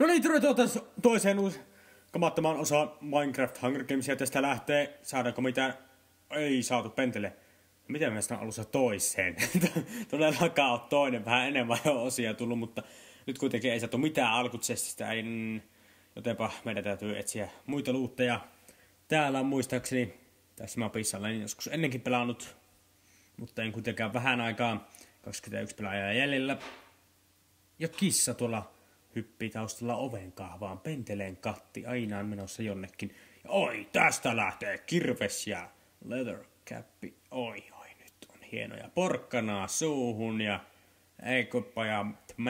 No niin, tervetuloa toiseen kamattomaan osaan Minecraft Hunger Gamesia. Tästä lähtee. Saadaanko mitään? Ei saatu pentele. Miten me sitä alussa toiseen? Todellakaan on toinen. Vähän enemmän jo osia tullut, mutta nyt kuitenkin ei saatu mitään alkutsestistä. Jotenpa meidän täytyy etsiä muita luutteja. Täällä on muistaakseni tässä mapissa olen joskus ennenkin pelannut, mutta en kuitenkaan vähän aikaa. 21 pelaajaa jäljellä. Ja kissa tuolla hyppii taustalla oven kahvaan. Penteleen katti aina on menossa jonnekin. Ja oi, tästä lähtee kirves ja leather cappi. Oi, nyt on hienoja porkkanaa suuhun ja ei kuppa ja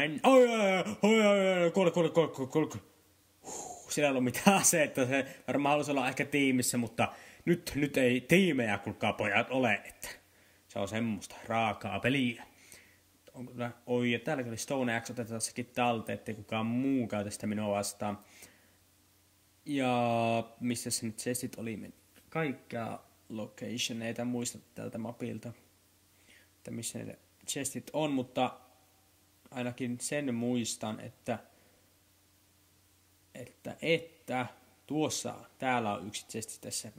kuole. Sillä ei ollut mitään se, että se varmaan halusi olla ehkä tiimissä, mutta nyt ei tiimejä kuulkaa pojat ole, että se on semmoista raakaa peliä. Oi, ja täälläkin oli Stone Axe, otetaan sekin talteen, ettei kukaan muu käytä sitä minua vastaan. Ja missä se nyt chestit oli? Kaikkia locationeita muista tältä mapilta, että missä ne chestit on, mutta ainakin sen muistan, että täällä on yksi chesti tässä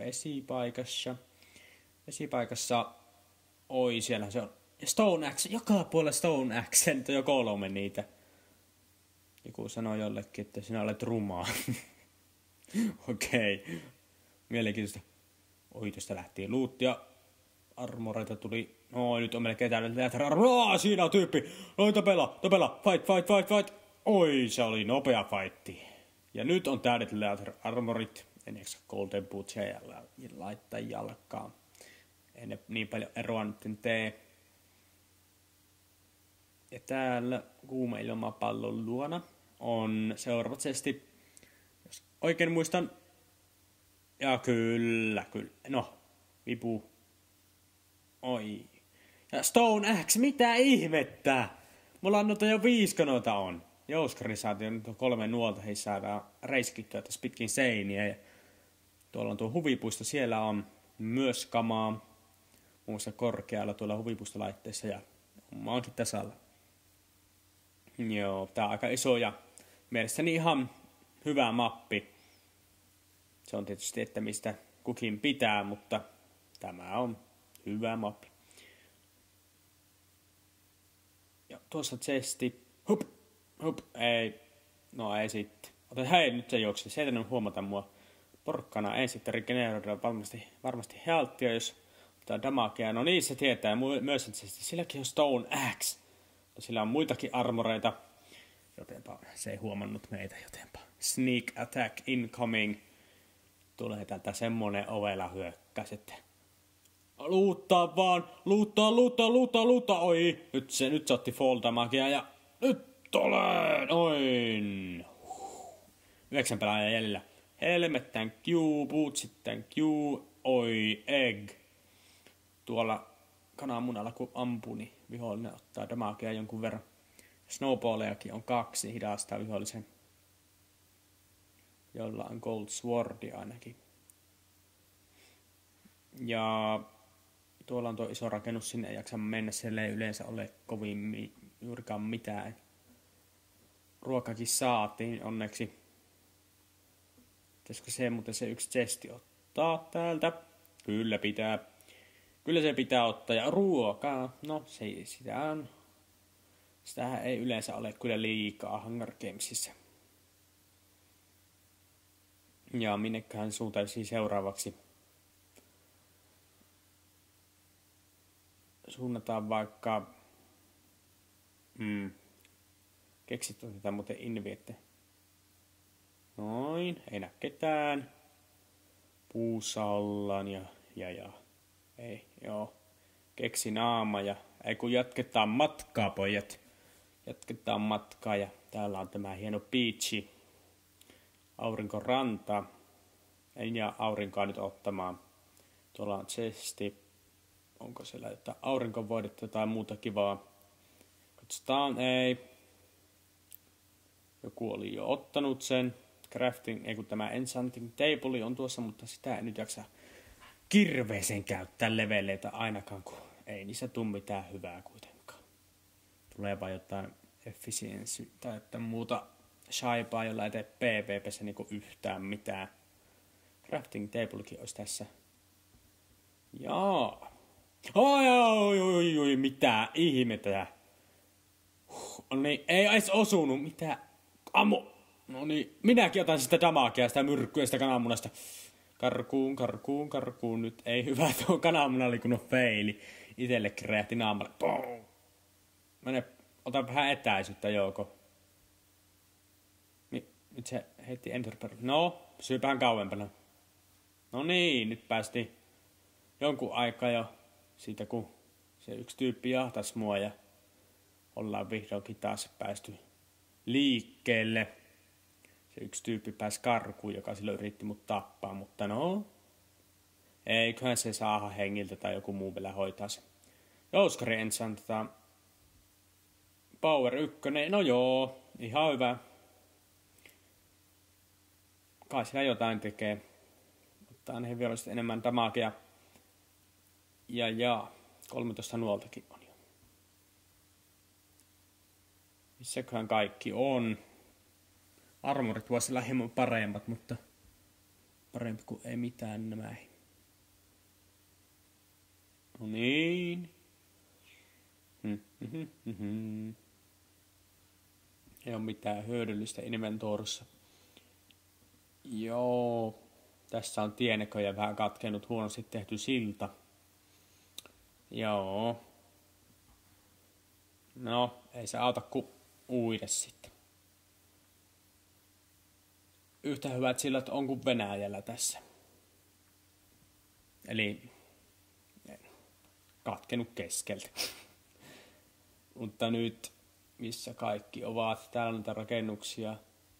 vesipaikassa. Oi, siellä se on. Stone Axe, joka puolella Stone Axe, nyt on jo 3 niitä. Joku sanoi jollekin, että sinä olet rumaa. Okei. Mielenkiintoista. Oi, tuosta lähti luuttia. Armoreita tuli. Oi, nyt on melkein täydellinen armor. Siinä on tyyppi. Oi, tapella. Fight. Oi, se oli nopea fightti. Ja nyt on täydet leather armorit. En eksä golden bootsia ja laittaa jalkaan. Ei ne niin paljon eroa nyt tee. Ja täällä kuuma ilmapallon luona on seuraava chesti, jos oikein muistan. Ja kyllä. No, vipu. Oi. Ja Stone Axe, mitä ihmettä? Mulla on noita jo 5 noita on. Jouskarisaatio, nyt on 3 nuolta, hei saadaan reiskittyä tässä pitkin seiniä. Ja tuolla on tuo huvipuisto, siellä on myös kamaa. Muun muassa korkealla tuolla huvipuistolaitteessa ja mä oonkin tasalla. Joo, tää on aika iso ja mielestäni ihan hyvä mappi. Se on tietysti, että mistä kukin pitää, mutta tämä on hyvä mappi. Ja tuossa chesti. Hup, ei. No ei sitten. Hei, nyt se juoksi. Se ei tänne huomata mua. Porkkana ei sitten regeneroida varmasti healthia, jos ottaa damagea. No niin, se tietää myös, että silläkin on Stone Axe. Sillä on muitakin armoreita, jotenpa se ei huomannut meitä, jotenpa. Sneak attack incoming. Tulee täältä semmonen ovela hyökkäys, että luuttaa vaan, luuttaa. Oi, nyt se otti fall damagea ja nyt olen, oin. 9 pelaajaa jäljellä. Helmet, thank you, bootsit, thank you, oi, egg. Tuolla kananmunalla kun ampuu, niin vihollinen ottaa damagea jonkun verran. Snowballejakin on 2, hidastaa vihollisen. Jolla on gold swordi ainakin. Ja tuolla on tuo iso rakennus, sinne ei jaksa mennä, siellä ei yleensä ole kovin juurikaan mitään. Ruokakin saatiin onneksi. Pitäisikö se muuten se yksi chesti ottaa täältä? Kyllä pitää. Kyllä se pitää ottaa. Ja ruokaa, no sitähän ei yleensä ole kyllä liikaa Hunger Gamesissa. Ja minneköhän suuntaisiin seuraavaksi? Suunnataan vaikka keksit otetaan muuten inviette. Noin, ei näe ketään. Puussa ollaan ja. Ei, joo. Keksi naama ja ei kun jatketaan matkaa, pojat. Jatketaan matkaa ja täällä on tämä hieno beachi. Aurinkoranta. En jää aurinkoa nyt ottamaan. Tuolla on chesti. Onko siellä jotain aurinkovoidetta tai muuta kivaa? Katsotaan, ei. Joku oli jo ottanut sen. Crafting, ei kun tämä enchanting table on tuossa, mutta sitä ei nyt jaksa kirveeseen käyttää leveleitä ainakaan, kun ei niissä tule mitään hyvää kuitenkaan. Tulee vaan jotain efficiency tai jotain muuta shaipaa, jolla ei tee PvP:ssä niinku yhtään mitään. Crafting tablekin olisi tässä. Jaa. Oi, mitä ihmettä. No niin, ei edes osunut. Mitä? Ammu. No niin, minäkin otan sitä damagea, sitä myrkkyä, sitä kananmunasta. Karkuun. Nyt ei hyvä, tuo kananmuna oli kun on feili. Itellekin räjähti naamalle. Ota vähän etäisyyttä, Jouko. Nyt se heitti enderpearl. No, syypähän kauempana. No niin, nyt päästiin jonkun aikaa jo siitä, kun se yksi tyyppi jahtasi mua ja ollaan vihdoinkin taas päästy liikkeelle. Se yksi tyyppi pääsi karkuun, joka silloin yritti mut tappaa, mutta no, eiköhän se saada hengiltä tai joku muu vielä hoitaa se. Jouskari ensin Power 1, no joo, ihan hyvä. Kai sillä jotain tekee. Ottaa ne viholliset enemmän damagea. Ja 13 nuoltakin on jo. Missäköhän kaikki on? Armorit voisi olla hieman paremmat, mutta parempi kuin ei mitään nämä. No niin. Ei ole mitään hyödyllistä inventorissa. Joo. Tässä on tienekö vähän katkenut, huonosti tehty silta. Joo. No, ei se auta kuin uida sitten. Yhtä hyvät sillat on kuin Venäjällä tässä. Eli katkenut keskeltä. Mutta nyt, missä kaikki ovat, täällä on niitä rakennuksia.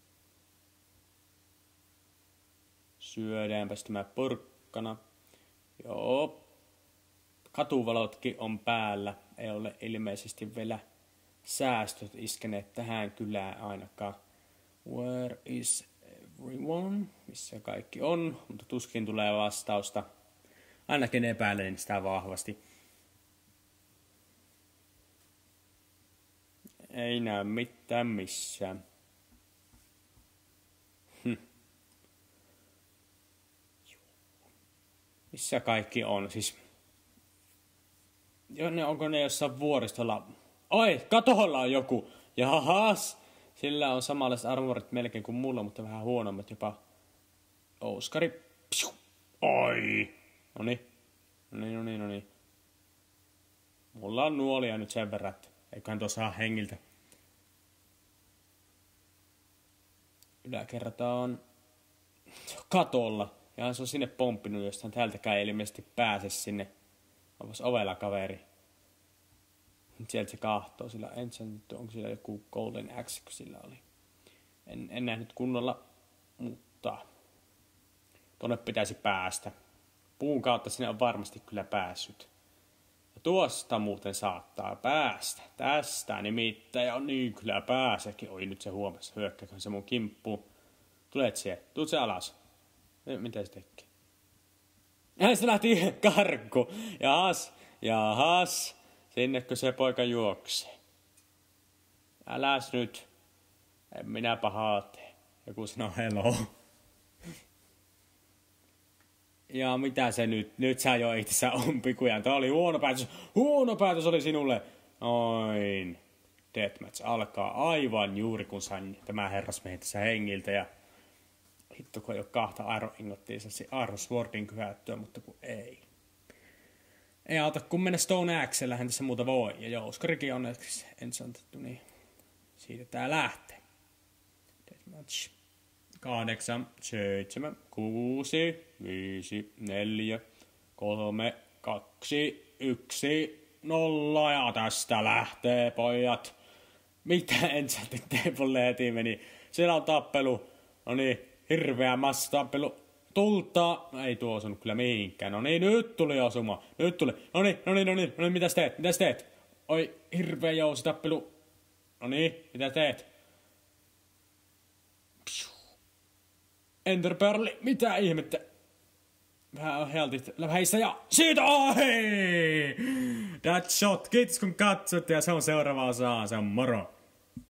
Syödäänpäs tämä porkkana. Joo. Katuvalotkin on päällä. Ei ole ilmeisesti vielä säästöt iskeneet tähän kylään ainakaan. Where is everyone? Missä kaikki on? Mutta tuskin tulee vastausta. Ainakin epäilen sitä vahvasti. Ei näy mitään missään. Missä kaikki on? Siis onko ne jossain vuoristolla? Oi, katolla on joku. Jahas. Sillä on samanlaiset armorit melkein kuin mulla, mutta vähän huonommat jopa. Ouskari. Oi. Noniin. Mulla on nuolia nyt sen verran, että eiköhän tuossa saa hengiltä. Yläkerta on katolla. Ja se on sinne pomppinut, jostain täältäkään ei ilmeisesti pääse sinne. Onpas ovella kaveri. Sieltä se kahtoo. Sillä onko sillä joku Golden Axe, kun sillä oli. En nähnyt kunnolla, mutta tonne pitäisi päästä. Puun kautta sinne on varmasti kyllä päässyt. Ja tuosta muuten saattaa päästä. Tästä nimittäin. Ja niin kyllä pääsekin. Oi, nyt se huomasi. Hyökkääkö se mun kimppuun. Tulet siihen. Tuut se alas. Mitä se tekee? Se lähti karku. Jahas. Sinnekö se poika juoksee? Äläs nyt. En minä pahaa tee. Joku sanoo hello. Ja mitä se nyt? Nyt sä jo itsessä umpikujan. Tää oli huono päätös. Huono päätös oli sinulle. Noin. Deathmatch alkaa aivan juuri kun sain tämä herrasmiehen tässä hengiltä. Ja hitto kun ei oo kahta Iron Ingottia, se Iron Swordin kyhättyä, mutta kun ei. Ei auta kun mennä Stone Axellähän tässä muuta voi. Ja Jouskarikin on enchantettu, niin siitä tää lähtee. Deathmatch. 8, 7, 6, 5, 4, 3, 2, 1, 0 ja tästä lähtee pojat. Mitä Enchanted Table heti meni? Siellä on tappelu. No niin, hirveä massatappelu. Tultaa. No ei tuo osunut kyllä mihinkään. No niin, nyt tuli osuma. Nyt tuli. No niin, mitäs teet? Oi, hirveä jousitappelu. No niin, mitä teet? Enderpearli, mitä ihmettä? Vähän on healthit läheissä ja siitä ohi! That shot, kiitos kun katsot ja se on seuraava osa, se on moro!